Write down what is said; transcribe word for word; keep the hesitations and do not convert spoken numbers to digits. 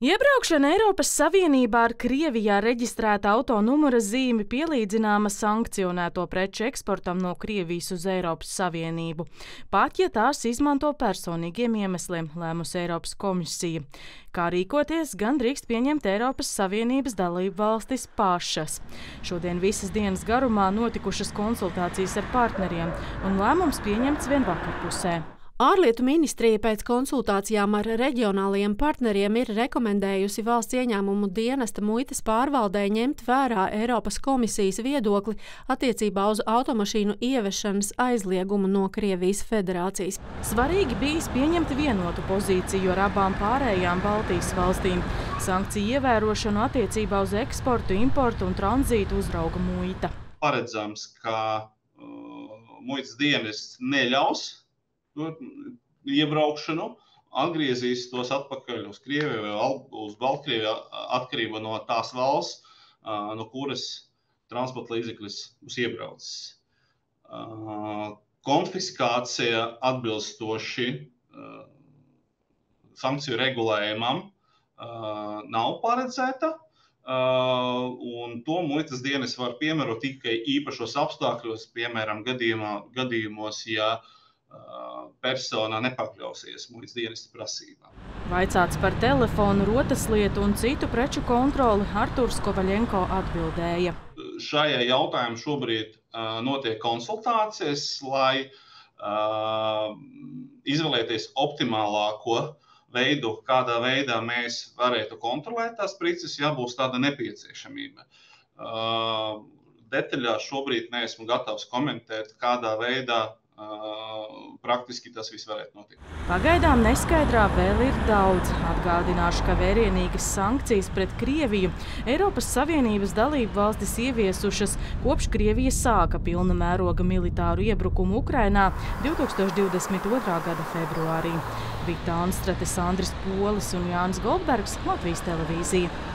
Iebraukšana Eiropas Savienībā ar Krievijā reģistrēta auto numura zīmi pielīdzināma sankcionēto preču eksportam no Krievijas uz Eiropas Savienību, pat ja tās izmanto personīgiem iemesliem, lēmusi Eiropas komisija. Kā rīkoties, gan drīkst pieņemt Eiropas Savienības dalību valstis pašas. Šodien visas dienas garumā notikušas konsultācijas ar partneriem, un lēmums pieņemts vien vakarpusē. Ārlietu ministrija pēc konsultācijām ar reģionālajiem partneriem ir rekomendējusi valsts ieņēmumu dienesta muitas pārvaldei ņemt vērā Eiropas komisijas viedokli attiecībā uz automašīnu ievešanas aizliegumu no Krievijas federācijas. Svarīgi bijis pieņemt vienotu pozīciju ar abām pārējām Baltijas valstīm. Sankciju ievērošanu attiecībā uz eksportu, importu un tranzītu uzrauga muita. Paredzams, ka uh, muitas dienests neļaus iebraukšanu, atgriezīs tos atpakaļ uz Krieviju vai uz Baltkrieviju atkarībā no tās valsts, no kuras transporta līdzeklis būs iebraucis. Konfiskācija atbilstoši sankciju regulējumam nav paredzēta, un to muitas dienas var piemērot tikai īpašos apstākļos, piemēram, gadījumā, gadījumos, ja persona nepakļausies muitas dienesta prasībām. Vaicāts par telefonu, rotaslietu un citu preču kontroli, Arturs Kovaļenko atbildēja. Šajā jautājumā šobrīd uh, notiek konsultācijas, lai uh, izvēlēties optimālāko veidu, kādā veidā mēs varētu kontrolēt tās preces, ja būs tāda nepieciešamība. Uh, detaļās šobrīd neesmu gatavs komentēt, kādā veidā Uh, praktiski tas viss varētu notikt. Pagaidām neskaidrā vēl ir daudz. Atgādināšu, ka vērienīgas sankcijas pret Krieviju Eiropas Savienības dalību valstis ieviesušas kopš Krievija sāka pilna mēroga militāru iebrukumu Ukrainā divtūkstoš divdesmit otrā gada februārī. Vita Anstrate, Sandris Polis un Jānis Goldbergs, Latvijas televīzija.